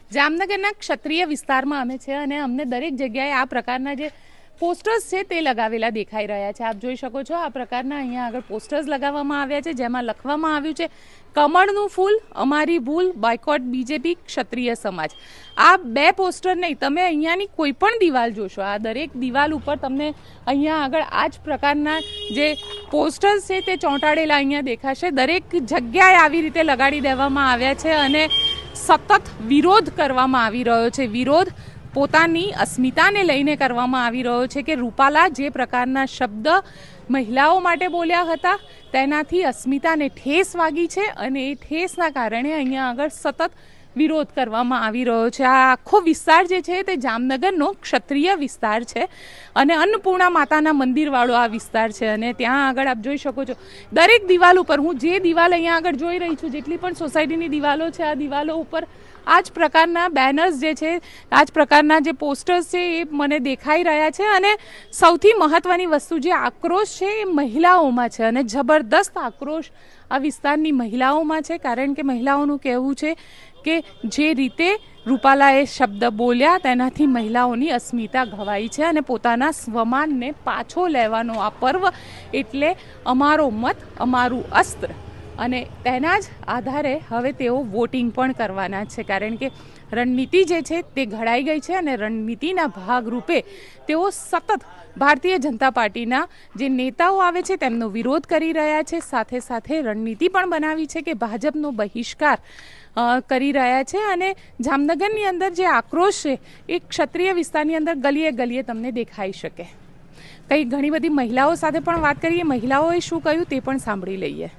જામનગરના ક્ષત્રિય વિસ્તારમાં અમે છે અને અમને દરેક જગ્યાએ આ પ્રકારના જે પોસ્ટર્સ છે તે લગાવેલા દેખાઈ રહ્યા છે. આપ જોઈ શકો છો આ પ્રકારના અહીંયા આગળ પોસ્ટર્સ લગાવવામાં આવ્યા છે, જેમાં લખવામાં આવ્યું છે કમળનું ફૂલ, અમારી ભૂલ, બોયકોટ બીજેપી, ક્ષત્રિય સમાજ. આ બે પોસ્ટર નહીં, તમે અહીંયાની કોઈ પણ દિવાલ જોશો, આ દરેક દિવાલ ઉપર તમને અહીંયા આગળ આ જ પ્રકારના જે પોસ્ટર્સ છે તે ચોંટાડેલા અહીંયા દેખાશે. દરેક જગ્યાએ આવી રીતે લગાડી દેવામાં આવ્યા છે અને સતત વિરોધ કરવામાં આવી રહ્યો છે. વિરોધ પોતાની અસ્મિતાને લઈને કરવામાં આવી રહ્યો છે કે રૂપાલા જે પ્રકારના શબ્દ મહિલાઓ માટે બોલ્યા હતા તેનાથી અસ્મિતાને ઠેસ વાગી છે અને એ ઠેસના કારણે અહીંયા આગળ સતત વિરોધ કરવામાં આવી રહ્યો છે. આ આખો વિસ્તાર જે છે તે જામનગરનો ક્ષત્રિય વિસ્તાર છે અને અન્નપૂર્ણા માતાના મંદિરવાળો આ વિસ્તાર છે અને ત્યાં આગળ આપ જોઈ શકો છો દરેક દિવાલ ઉપર, હું જે દિવાલ અહીંયા આગળ જોઈ રહી છું, જેટલી પણ સોસાયટીની દિવાલો છે, આ દિવાલો ઉપર આ જ પ્રકારના બેનર્સ જે છે, આ જ પ્રકારના જે પોસ્ટર્સ છે એ મને દેખાઈ રહ્યા છે. અને સૌથી મહત્વની વસ્તુ જે આક્રોશ છે એ મહિલાઓમાં છે અને જબરદસ્ત આક્રોશ આ વિસ્તારની મહિલાઓમાં છે, કારણ કે મહિલાઓનું કહેવું છે કે જે રીતે રૂપાલાએ શબ્દ બોલ્યા તેનાથી મહિલાઓની અસ્મિતા ઘવાઈ છે અને પોતાના સ્વમાનને પાછો લેવાનો આ પર્વ એટલે અમારો મત અમારું અસ્ત્ર અને તેના જ આધારે હવે તેઓ વોટિંગ પણ કરવાના છે, કારણ કે રણનીતિ જે છે તે ઘડાઈ ગઈ છે અને રણનીતિના ભાગરૂપે તેઓ સતત ભારતીય જનતા પાર્ટીના જે નેતાઓ આવે છે તેમનો વિરોધ કરી રહ્યા છે. સાથે સાથે રણનીતિ પણ બનાવી છે કે ભાજપનો બહિષ્કાર કરી રહ્યા છે અને જામનગરની અંદર જે આક્રોશ છે એ ક્ષત્રિય વિસ્તારની અંદર ગલીએ ગલીએ તમને દેખાઈ શકે. કંઈ ઘણી બધી મહિલાઓ સાથે પણ વાત કરીએ, મહિલાઓએ શું કહ્યું તે પણ સાંભળી લઈએ.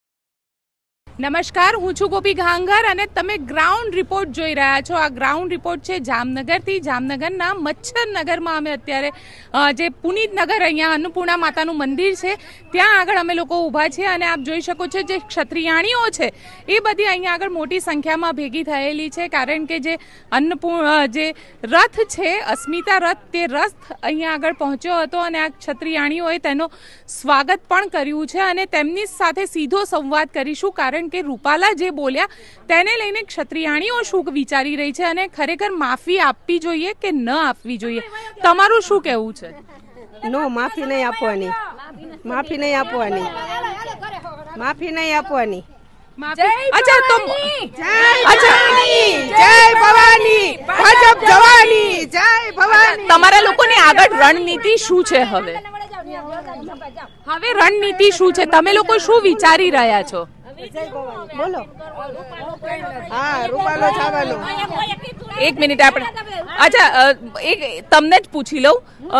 નમસ્કાર, હું છું ગોપી ઘાંઘર અને તમે ગ્રાઉન્ડ રિપોર્ટ જોઈ રહ્યા છો. આ ગ્રાઉન્ડ રિપોર્ટ છે જામનગરથી. જામનગરના મચ્છરનગરમાં અમે અત્યારે જે પુનિતનગર અહીંયા અન્નપૂર્ણા માતાનું મંદિર છે ત્યાં આગળ અમે લોકો ઊભા છીએ અને આપ જોઈ શકો છો જે ક્ષત્રિયાણીઓ છે એ બધી અહીંયા આગળ મોટી સંખ્યામાં ભેગી થયેલી છે, કારણ કે જે જે રથ છે અસ્મિતા રથ, તે રથ અહીંયા આગળ પહોંચ્યો હતો અને આ ક્ષત્રિયાણીઓએ તેનો સ્વાગત પણ કર્યું છે અને તેમની સાથે સીધો સંવાદ કરીશું, કારણ કે રૂપાલા જે બોલ્યા તેને લઈને ક્ષત્રિયાણીઓ શું વિચારી રહી છે અને ખરેખર માફી આપવી જોઈએ કે ન આપવી જોઈએ. તમારું શું કહેવું છે? નો, માફી નહીં આપવાની, માફી નહીં આપવાની, માફી નહીં આપવાની. અચ્છા તો જય ભવાની, ભાજપ જવાની, જય ભવાની. તમારા લોકોની આગળ રણનીતિ શું છે? હવે રણનીતિ શું છે? તમે લોકો શું વિચારી રહ્યા છો? બોલો. હા, રૂપાલો છાવાનો. એક મિનિટ, આપણે તમને જ પૂછી લઉં.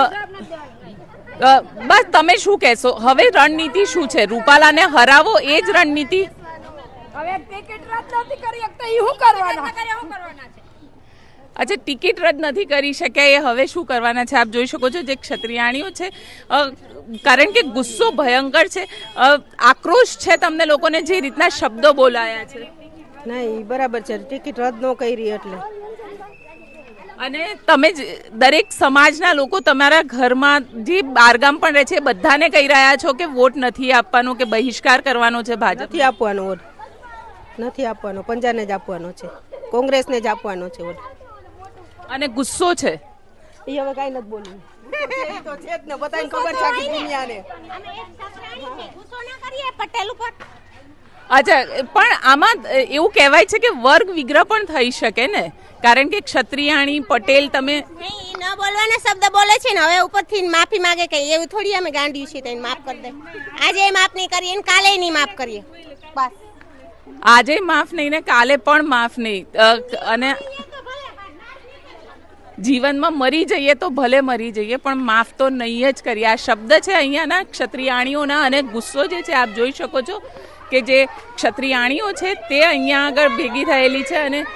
બસ તમે શું કહેશો? હવે રણનીતિ શું છે? રૂપાલાને હરાવો એ જ રણનીતિ? અચ્છા, ટિકિટ રદ નથી કરી શક્યા એ હવે શું કરવાના છે? આપ જોઈ શકો છો જે ક્ષત્રિયાણીઓ છે, કારણ કે ગુસ્સો ભયંકર છે, આક્રોશ છે તમને લોકોને જે રીતના શબ્દો બોલાયા છે. નહીં, બરાબર છે, ટિકિટ રદ ન કરી એટલે. અને તમે દરેક સમાજના લોકો તમારા ઘરમાં જે બારગામ પણ રહે છે બધાને કહી રહ્યા છો કે વોટ નથી આપવાનો કે બહિષ્કાર કરવાનો છે? ભાજપ નથી આપવાનો વોટ, નથી આપવાનો, પંજાને જ આપવાનો છે, કોંગ્રેસને જ આપવાનો છે વોટ. અને ગુસ્સો છે એ હવે કઈ નથી બોલ્યું. તો છે જ ને, બધાને ખબર છે કે દુનિયાને. પટેલ ઉપર. અચ્છા, પણ આમાં એવું કહેવાય છે કે વર્ગ વિગ્રહ પણ થઈ શકે ને, કારણ કે ક્ષત્રિયાણી પટેલ તમે ન બોલવાના શબ્દ બોલે છે ને, હવે ઉપરથી માફી માંગે કે એવું થોડી અમે ગાંડી છીએ તો માફ કરી દે. આજે માફ નહીં કરીએ ને કાલે નહીં માફ કરીએ, બસ. આજે માફ નહીં ને કાલે પણ માફ નહીં, અને જીવનમાં મરી જઈએ તો ભલે મરી જઈએ પણ માફ તો નહીં જ કરીએ. આ શબ્દ છે અહીંયાના ક્ષત્રિયાણીઓના અને ગુસ્સો જે છે આપ જોઈ શકો છો કે જે ક્ષત્રિયાણીઓ છે તે અહીંયા આગળ ભેગી થયેલી છે અને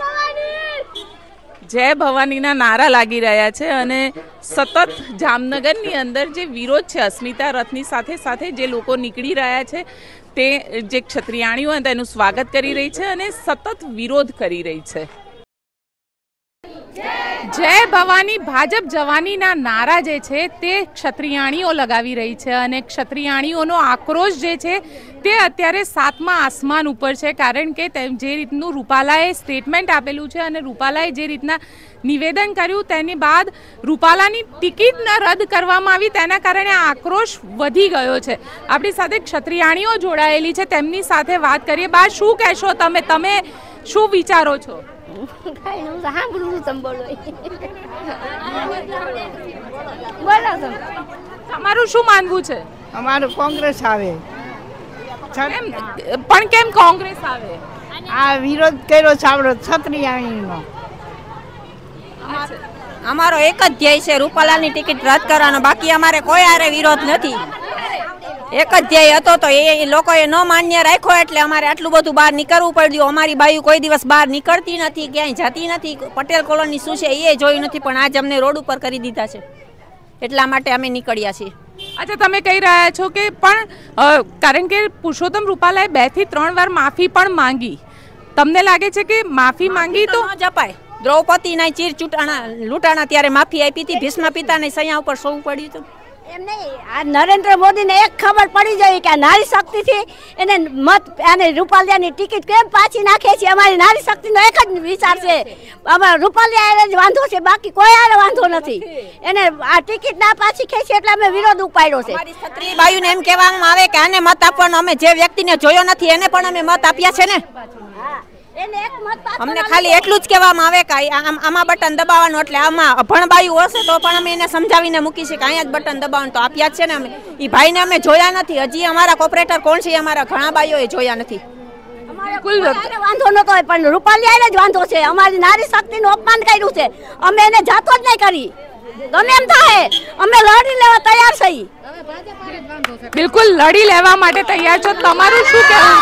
જય ભવાનીના નારા લાગી રહ્યા છે અને સતત જામનગરની અંદર જે વિરોધ છે અસ્મિતા રથની સાથે સાથે જે લોકો નીકળી રહ્યા છે તે જે ક્ષત્રિયાણીઓ તેનું સ્વાગત કરી રહી છે અને સતત વિરોધ કરી રહી છે. જય ભવાની ભાજપ જવાનીના નારા જે છે તે ક્ષત્રિયાણીઓ લગાવી રહી છે અને ક્ષત્રિયાણીઓનો આક્રોશ જે છે તે અત્યારે 7મા આસમાન ઉપર છે, કારણ કે જે રીતનું રૂપાલાએ સ્ટેટમેન્ટ આપેલું છે અને રૂપાલાએ જે રીતના નિવેદન કર્યું તેની બાદ રૂપાલાની ટિકિટ ન રદ કરવામાં આવી તેના કારણે આક્રોશ વધી ગયો છે. આપણી સાથે ક્ષત્રિયાણીઓ જોડાયેલી છે, તેમની સાથે વાત કરીએ. બા, શું કહેશો તમે શું વિચારો છો? તમારું શું માનવું છે? અમારું કોંગ્રેસ આવે. પણ કેમ કોંગ્રેસ આવે? આ વિરોધ કર્યો છે ક્ષત્રિયાણીનો. અમારો એક જ ધ્યેય છે રૂપાલાની ટિકિટ રદ કરવાનો, બાકી અમારે કોઈ આરે વિરોધ નથી. એક જ ધ્યેય હતો તો એ લોકોએ ન માન્ય રાખ્યો એટલે અમારે આટલું બધું બહાર નીકળવું પડ્યું. અમારી બાયું કોઈ દિવસ બહાર નીકળતી નથી, ક્યાંય જતી નથી. પટેલ કોલોની શું છે એ જોયું નથી, પણ આજ અમને રોડ ઉપર કરી દીધા છે, એટલા માટે અમે નીકળ્યા છીએ. અચ્છા, તમે કહી રહ્યા છો કે પણ કારણ કે પુરુષોત્તમ રૂપાલાએ 2 થી 3 વાર માફી પણ માંગી, તમને લાગે છે કે માફી માંગી તો ન જપાય? દ્રૌપદીના ચીર લૂંટાણા ત્યારે માફી આપી હતી, ભીષ્મ પિતાને સૈયા ઉપર સોવું પડ્યું હતું. એમ નહીં, આ નરેન્દ્ર મોદીને એક ખબર પડી જાય કે નારી શક્તિથી એને મત અને રૂપાલિયાની ટિકિટ કેમ પાછી નાખે છે. અમારી નારી શક્તિનો એક જ વિચાર છે, અમારે રૂપાલિયા જ વાંધો છે, બાકી કોઈ આને વાંધો નથી. એને આ ટિકિટ ના પાછી ખેંચી એટલે અમે વિરોધ ઉપાડ્યો છે. અમારી ક્ષત્રિય બાયુને એમ કહેવામાં આવે કે આને મત આપવાનો, અમે જે વ્યક્તિને જોયો નથી એને પણ અમે મત આપ્યા છે ને. અમને ખાલી એટલું જ કહેવામાં આવે કે આમાં બટન દબાવવાનું, એટલે આમાં અભણ બાયું હશે તો પણ અમે એને સમજાવીને મૂકી છે કે અહીંયા જ બટન દબાવવાનું, તો આપ્યા જ છે ને. અમે એ ભાઈને અમે જોયા નથી, હજી અમારા કોપરેટર કોણ છે અમારા ઘણા બાઈઓએ જોયા નથી. વાંધો નતો, પણ રૂપાલિયાને જ વાંધો છે. અમારી નારી શક્તિનું અપમાન કર્યું છે, અમે એને જાતો જ નહીં કરી. ગમે એમ થાય અમે લડી લેવા તૈયાર છીએ. બિલકુલ લડી લેવા માટે તૈયાર છો. તમારું શું કહેવું?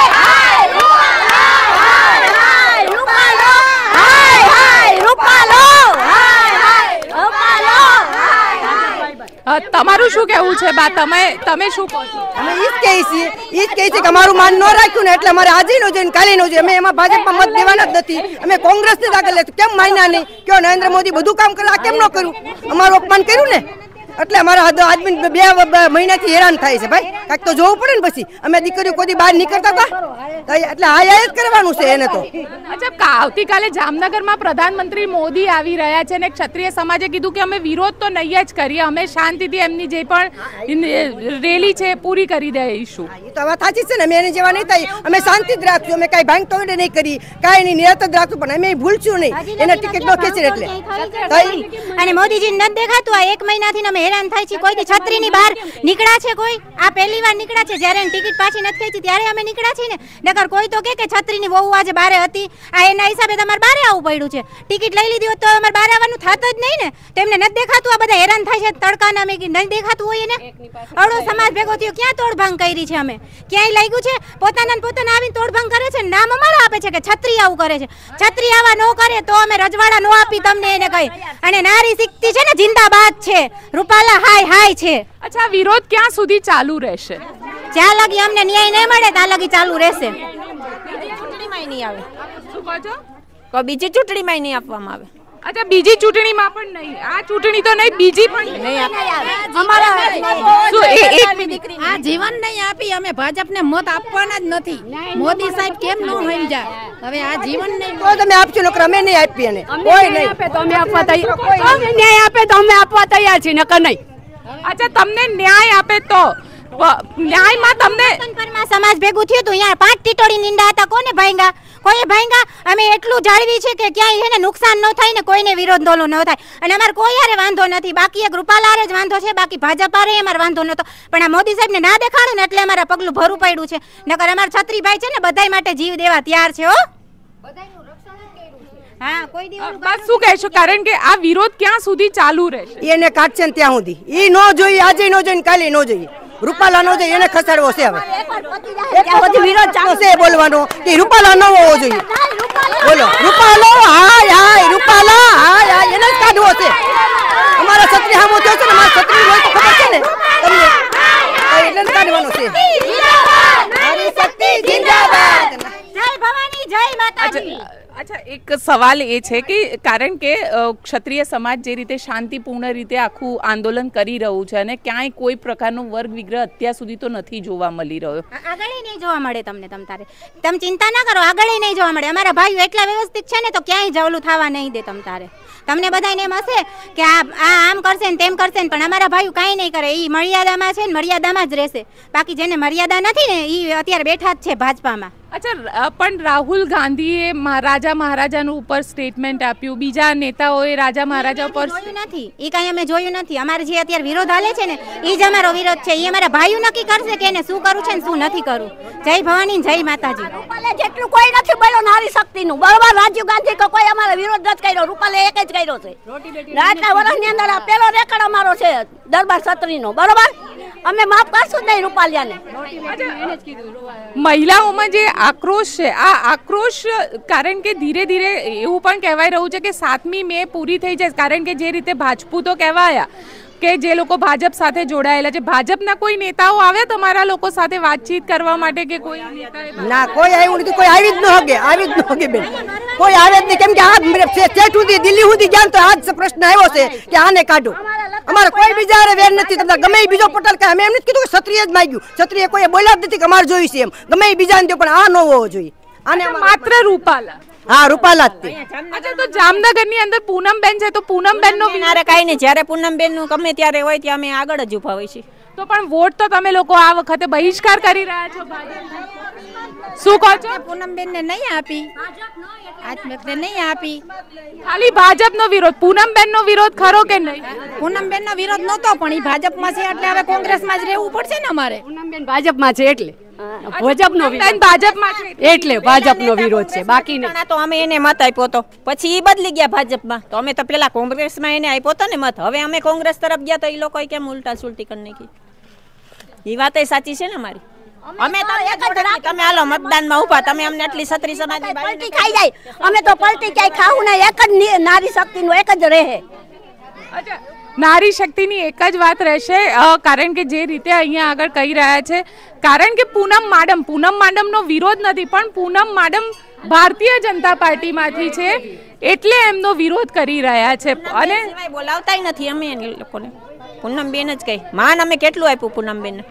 તમારું શું કહેવું છે બા? તમે શું કહો છો? અમે ઈ જ કહીએ છીએ કે અમારું માન ન રાખ્યું ને એટલે અમારે આજે નો જોઈએ, કાલે નો જોઈએ. અમે એમાં ભાજપમાં મત દેવાના જ નથી. અમે કોંગ્રેસને જ આગળ લેતું. કેમ માન્યા નહીં? કયો નરેન્દ્ર મોદી બધું કામ કરે, આ કેમ ન કર્યું? અમારું અપમાન કર્યું ને એટલે અમારા આદમી 2 મહિનાથી હેરાન થાય છે ભાઈ. કાંઈક તો જોવું પડે ને. પછી અમે દીકરીઓ કોઈ બહાર નીકળતા હતા એટલે આ જ કરવાનું છે એને તો. અચ્છા, આવતીકાલે જામનગરમાં પ્રધાનમંત્રી મોદી આવી રહ્યા છે અને ક્ષત્રિય સમાજે કીધું કે અમે વિરોધ તો નહીં જ કરીએ, અમે શાંતિથી એમની જે પણ રેલી છે પૂરી કરી દઈશું. એ તો વાત સાચી છે ને. અમે એને જેવા નહીં થાય, અમે શાંતિ જ રાખશું. અમે કાંઈ ભાંગ તોડે નહીં કરી, કાંઈ નહીં, નિરાત જ રાખશું. પણ અમે ભૂલશું નહીં, એને ટિકિટ ન ખેંચી એટલે. અને મોદીજી નથી દેખાતું આ 1 મહિનાથી અમે હેરાન થાય છે. કોઈ છત્રીની બહાર નીકળ્યા છે? કોઈ આ પહેલી વાર નીકળ્યા છે જ્યારે ટિકિટ પાછી નથી ખેંચી ત્યારે અમે નીકળ્યા છીએ ને. નકર કોઈ તો કે છત્રીની વહુ આજે બારે હતી, આ એના હિસાબે તમારે બારે આવવું પડ્યું છે. ટિકિટ લઈ લીધી હોત તો અમારે બારે આવવાનું થાત જ નહીં ને. તેમને નથી દેખાતું આ બધા હેરાન થાય છે તડકાના? અમે નહીં દેખાતું હોય ને. અડો સમાજ ભેગો થયો, ક્યાં તોડભાંગ કરી છે? અમે ક્યાંય લાગ્યું છે? પોતાના આવીને તોડભાંગ કરે છે, નામ અમારા આપે છે કે છત્રી આવું કરે છે. છત્રી આવા ન કરે તો અમે રજવાડા નો આપી તમને એને કહી. અને નારી શક્તિ છે ને જિંદાબાદ છે, રૂપાલા હાય છે. અચ્છા, વિરોધ ક્યાં સુધી ચાલુ રહેશે? જ્યાં લગી અમને ન્યાય નહીં મળે ત્યાં લગી ચાલુ રહેશે. ચૂંટણીમાં નહીં આવે. શું કહો છો? કોઈ બીજી ચૂંટણીમાં નહીં આપવામાં આવે. અચ્છા, બીજી ચૂંટણીમાં પણ નહીં? આ ચૂંટણી તો નહીં, બીજી પણ નહીં. આ જીવન નહીં આપી, અમે ભાજપને મત આપવાના જ નથી. મોદી સાહેબ કેમ ન સમજ્યા? હવે આ જીવન નહીં તો તમે આપજો, નકર અમે નહીં આપીએ. એને કોઈ નહીં આપે તો અમે આપવા તૈયાર, ન્યાય આપે તો અમે આપવા તૈયાર છીએ, નકર નહીં. અચ્છા, તમને ન્યાય આપે તો ન્યાયમાં તમને સમાજ ભેગું થયું હતું. અહીંયા 5 ટીટોડી નીંડા હતા, કોને ભાંગા? કોઈ ભાંગા. અમે એટલું જાળવી છે કે ક્યાંય એને નુકસાન ન થાય ને કોઈને વિરોધ દોલો ન થાય. અને અમારે કોઈ હારે વાંધો નથી, બાકી એક રૂપાલારે જ વાંધો છે, બાકી ભાજપ હારે અમારે વાંધો નતો. પણ આ મોદી સાહેબને ના દેખાડું ને એટલે અમારા પગલું ભરવું પડ્યું છે. નકર અમારા છત્રીભાઈ છે ને બધાય માટે જીવ દેવા તૈયાર છે. હો, હા, કોઈ દિવસ બસ શું કહેશો? કારણ કે આ વિરોધ ક્યાં સુધી ચાલુ રહેશે? એને કાઢશે ને ત્યાં સુધી. એ ન જોઈએ, આજે ન જોઈએ, કાલે ન જોઈએ. રૂપાલા નો જોઈએ, એને ખસાડવો છે. હવે વિરોધ ચાલુ છે બોલવાનો કે રૂપાલા ન હોવો જોઈએ. બોલો રૂપાલો, હાય રૂપાલા, હાય એને જ કાઢવો છે. અમારા છત્રી હામો થયો છે ને, મારા છત્રી હોય તો ખબર છે ને તમને, એટલે જ કાઢવાનો છે. નારી શક્તિ જિંદાબાદ. જય ભવાની, જય માતાજી. અચ્છા, એક સવાલ એ છે કે કારણ કે ક્ષત્રિય સમાજ જે રીતે શાંતિપૂર્ણ રીતે આખું આંદોલન કરી રહ્યું છે અને ક્યાંય કોઈ પ્રકારનો વર્ગ વિગ્રહ અત્યાર સુધી તો નથી જોવા મળી રહ્યો. આગળ નહીં જોવા મળે તમને. તમે ચિંતા ના કરો, આગળ નહીં જોવા મળે. અમારા ભાઈઓ એટલા વ્યવસ્થિત છે ને તો ક્યાંય જવલું થવા નહીં દે તારે. તમને બધાને એમ હશે કે આ આમ કરશે ને તેમ કરશે ને, પણ અમારા ભાઈઓ કાંઈ નહીં કરે. એ મર્યાદામાં છે ને મર્યાદામાં જ રહેશે. બાકી જેને મર્યાદા નથી ને એ અત્યારે બેઠા જ છે ભાજપામાં. અચ્છા, પણ રાહુલ ગાંધીએ રાજા મહારાજાનું ઉપર સ્ટેટમેન્ટ આપ્યું, બીજા નેતાઓએ રાજા મહારાજા ઉપર જોયું નથી. એ કાંઈ અમે જોયું નથી. અમારે જે અત્યારે વિરોધ હાલે છે ને એ જ અમારો વિરોધ છે. એ અમારા ભાઈઓ નક્કી કરશે કે એને શું કરવું છે ને શું નથી કરવું. જય ભવાની, જય માતાજી. રૂપાલે જેટલું કોઈ નથી બોલ્યો નારી શક્તિનું, બરોબર. રાજીવ ગાંધી કે કોઈ અમારો વિરોધ નથી કર્યો, રૂપાલે એક જ કર્યો છે. આટલા વર્ષની અંદર આ પેલો રેકર્ડ અમારો છે દરબાર છત્રીનો, બરોબર. અમે માફ કરશું જ નહીં રૂપાલિયાને. મહિલાઓમાં જે આક્રોશ છે, આ આક્રોશ કારણ કે ધીરે ધીરે એવું પણ કહેવાય રહ્યું છે કે 7મી મે પૂરી થઈ જાય, કારણ કે જે રીતે ભાજપૂતો કહેવાયા કે જે લોકો ભાજપ સાથે જોડાયેલા છે, ભાજપના કોઈ નેતાઓ આવ્યા તમારા લોકો સાથે વાતચીત કરવા માટે કે કોઈ ના, કોઈ આવ્યું નથી. કોઈ આવી જ ન હગે બેન, કોઈ આવે જ નહીં. કેમ કે આ સ્ટેટ સુધી દિલ્હી સુધી ગયા તો આજ પ્રશ્ન આવ્યો છે કે આને કાઢો. અમારે કોઈ બીજા વેર નથી. તમને ગમે બીજો પટેલ કે અમે એમ નથી કીધું કે ક્ષત્રિય જ માંગ્યું. ક્ષત્રિય કોઈ બોલ્યા જ નથી કે અમારે જોઈશે એમ. ગમે બીજા ને, પણ આ ન હોવો જોઈએ. આને માત્ર રૂપાલા. હા, રૂપાલા જ તે. અચ્છા, તો જામનગરની અંદર પૂનમબેન છે, તો પૂનમબેન નો વિનારે કાઈ નહીં. જ્યારે પૂનમબેન નું ગમે ત્યારે હોય ત્યાં અમે આગળ જ ઉભા હોય છે. તો પણ વોટ તો તમે લોકો આ વખતે બહિષ્કાર કરી રહ્યા છો. શું કહો છો? પૂનમબેન ને નહીં આપી, નહીં આપી. ખાલી ભાજપનો વિરોધ, પૂનમબેન નો વિરોધ ખરો કે નહીં? પૂનમબેન નો વિરોધ નહોતો, પણ એ ભાજપમાં છે એટલે હવે કોંગ્રેસમાં જ રહેવું પડશે ને અમારે. પૂનમબેન ભાજપમાં છે એટલે ભાજપનો ભાજપમાં છે એટલે ભાજપનો વિરોધ છે. બાકી ના, તો અમે એને મત આપ્યો તો પછી એ બદલી ગયા ભાજપમાં. તો અમે તો પેલા કોંગ્રેસમાં એને આપ્યો તો ને મત. હવે અમે કોંગ્રેસ તરફ ગયા તો એ લોકો કેમ ઉલટા સુલટી કરી નાખી. એ વાત સાચી છે ને અમારી. અમે તમે હાલો મતદાનમાં ઉભા, તમે અમને આટલી ક્ષત્રિય સમાજની પલટી ખાઈ જાય. અમે તો પલટી ક્યાંય ખાવું ને, એક જ નારી શક્તિનું એક જ રહે. અચ્છા, નારી શક્તિની એક જ વાત રહેશે, કારણ કે જે રીતે અહીંયા આગળ કહી રહ્યા છે, કારણ કે પૂનમ માડમનો વિરોધ નથી, પણ પૂનમ માડમ ભારતીય જનતા પાર્ટીમાંથી છે એટલે એમનો વિરોધ કરી રહ્યા છે. અને બોલાવતાય નથી અમે એ લોકોને. પૂનમબેન જ કહી માન અમે કેટલું આપ્યું પૂનમબેન.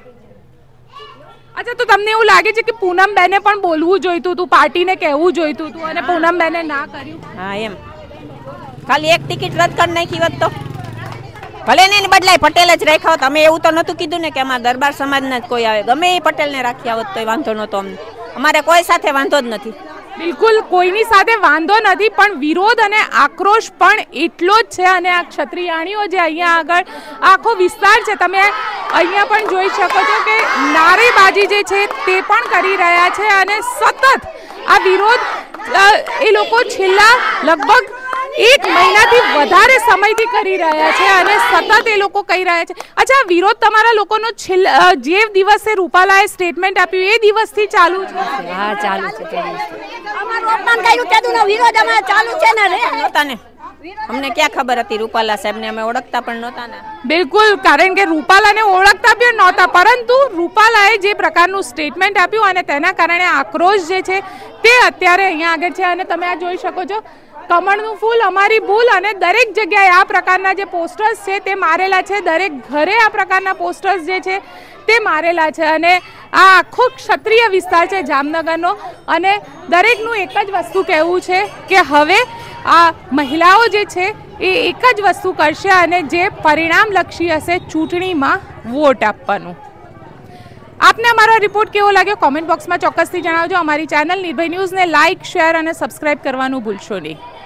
અચ્છા, તો તમને એવું લાગે છે કે પૂનમબેને પણ બોલવું જોઈતું હતું, પાર્ટીને કહેવું જોઈતું હતું અને પૂનમબેને ના કર્યું? હા, એમ ખાલી એક ટિકિટ રદ કરી નાખી હોત તો ભલે ને બદલાય, પટેલ જ રાખ્યા હોત. અમે એવું તો નતું કીધું ને કે અમારા દરબાર સમાજના જ કોઈ આવે. ગમે એ પટેલને રાખ્યા હોત તો વાંધો નહોતો અમને. અમારે કોઈ સાથે વાંધો જ નથી. બિલકુલ કોઈની સાથે વાંધો નથી, પણ વિરોધ અને આક્રોશ પણ એટલો જ છે. અને આ ક્ષત્રિયાણીઓ જે અહીંયા આગળ આખો વિસ્તાર છે, તમે અહીંયા પણ જોઈ શકો છો કે નારેબાજી જે છે તે પણ કરી રહ્યા છે. અને સતત આ વિરોધ એ લોકો છેલ્લા લગભગ 1 મહિનાથી વધારે સમયથી કરી રહ્યા છે અને સતત એ લોકો કહી રહ્યા છે. અચ્છા, વિરોધ તમારા લોકોનો જે દિવસે રૂપાલાએ સ્ટેટમેન્ટ આપ્યું એ દિવસથી ચાલુ છે? હા, ચાલુ છે. અમારું અપમાન કર્યું તેનો વિરોધ અમારે ચાલુ છે ને રે. નહોતા ને, અમને ક્યાં ખબર હતી રૂપાલા સાહેબને? અમે ઓળખતા પણ નહોતા ને. બિલકુલ, કારણ કે રૂપાલાને ઓળખતા પણ નહોતા, પરંતુ રૂપાલાએ જે પ્રકારનું સ્ટેટમેન્ટ આપ્યું અને તેના કારણે આક્રોશ જે છે તે અત્યારે અહીંયા આગળ છે. અને તમે આ જોઈ શકો છો, કમળનું ફૂલ અમારી ભૂલ, અને દરેક જગ્યાએ આ પ્રકારના જે પોસ્ટર્સ છે તે મારેલા છે. દરેક ઘરે આ પ્રકારના પોસ્ટર્સ જે છે તે મારેલા છે. અને આ આખો ક્ષત્રિય વિસ્તાર છે જામનગરનો, અને દરેકનું એક જ વસ્તુ કહેવું છે કે હવે આ મહિલાઓ જે છે એ એક જ વસ્તુ કરશે, અને જે પરિણામલક્ષી હશે ચૂંટણીમાં વોટ આપવાનું. આપને અમારો રિપોર્ટ કેવો લાગ્યો કોમેન્ટ બોક્સમાં ચોક્કસથી જણાવજો. અમારી ચેનલ નિર્ભય ન્યૂઝને લાઇક, શેર અને સબસ્ક્રાઇબ કરવાનું ભૂલશો નહીં.